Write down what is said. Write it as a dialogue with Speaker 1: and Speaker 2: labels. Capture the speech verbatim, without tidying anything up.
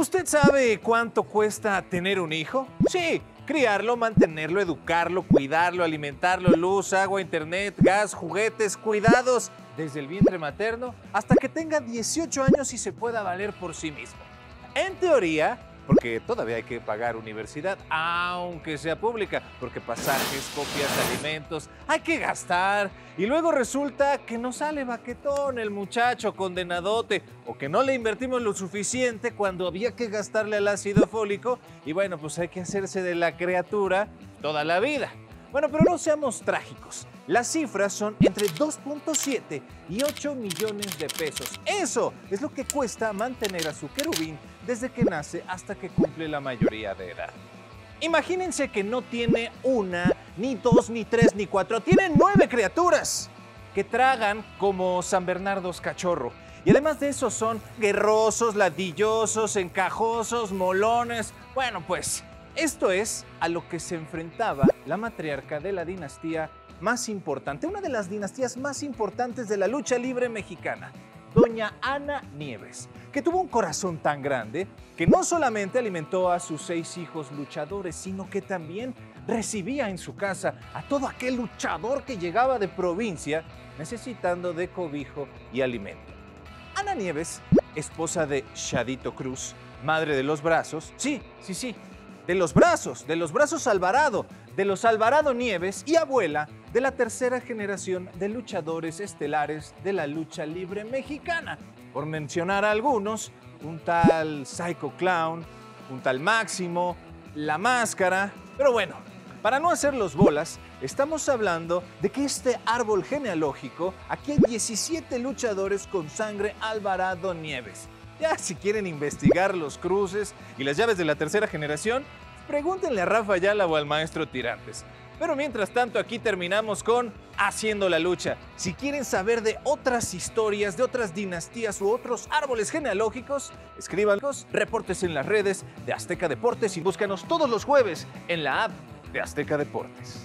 Speaker 1: ¿Usted sabe cuánto cuesta tener un hijo? Sí, criarlo, mantenerlo, educarlo, cuidarlo, alimentarlo, luz, agua, internet, gas, juguetes, cuidados, desde el vientre materno hasta que tenga dieciocho años y se pueda valer por sí mismo. En teoría, porque todavía hay que pagar universidad, aunque sea pública, porque pasajes, copias, alimentos, hay que gastar. Y luego resulta que no sale baquetón el muchacho condenadote, o que no le invertimos lo suficiente cuando había que gastarle al ácido fólico, y bueno, pues hay que hacerse de la criatura toda la vida. Bueno, pero no seamos trágicos. Las cifras son entre dos punto siete y ocho millones de pesos. Eso es lo que cuesta mantener a su querubín desde que nace hasta que cumple la mayoría de edad. Imagínense que no tiene una, ni dos, ni tres, ni cuatro. Tiene nueve criaturas que tragan como San Bernardo's cachorro. Y además de eso son guerrosos, ladillosos, encajosos, molones. Bueno, pues esto es a lo que se enfrentaba la matriarca de la dinastía más importante, una de las dinastías más importantes de la lucha libre mexicana, doña Ana Nieves, que tuvo un corazón tan grande que no solamente alimentó a sus seis hijos luchadores, sino que también recibía en su casa a todo aquel luchador que llegaba de provincia necesitando de cobijo y alimento. Ana Nieves, esposa de Shadito Cruz, madre de los brazos, sí, sí, sí, de los brazos, de los brazos Alvarado, de los Alvarado Nieves y abuela de la tercera generación de luchadores estelares de la lucha libre mexicana. Por mencionar a algunos, un tal Psycho Clown, un tal Máximo, La Máscara. Pero bueno, para no hacerlos bolas, estamos hablando de que este árbol genealógico, aquí hay diecisiete luchadores con sangre Alvarado Nieves. Ya si quieren investigar los cruces y las llaves de la tercera generación, pregúntenle a Rafa Ayala o al maestro Tirantes. Pero mientras tanto, aquí terminamos con Haciendo la Lucha. Si quieren saber de otras historias, de otras dinastías u otros árboles genealógicos, escríbanos, reportes en las redes de Azteca Deportes y búscanos todos los jueves en la app de Azteca Deportes.